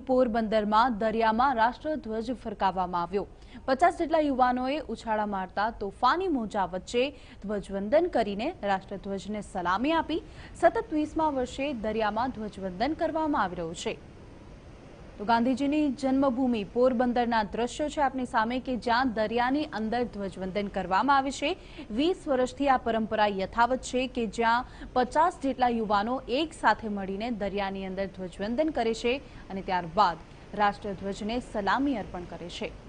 પોરબંદરમાં દરિયામાં રાષ્ટ્રધ્વજ ફરકાવવામાં આવ્યો। 50 જેટલા યુવાનોએ ઉછાળા મારતા તોફાની મોજા વચ્ચે ધ્વજવંદન કરીને રાષ્ટ્રધ્વજને સલામી આપી। સતત 20મા વર્ષે દરિયામાં ધ્વજવંદન કરવામાં આવી રહ્યું છે। તો ગાંધીજીની જન્મભૂમિ પોરબંદરના દ્રશ્યો છે આપની સામે કે જ્યાં દરિયાની અંદર ધ્વજવંદન કરવામાં આવે છે। 20 વર્ષથી આ પરંપરા યથાવત છે કે જ્યાં 50 જેટલા યુવાનો એક સાથે મળીને દરિયાની અંદર ધ્વજવંદન કરે છે અને ત્યારબાદ રાષ્ટ્રધ્વજને સલામી અર્પણ કરે છે।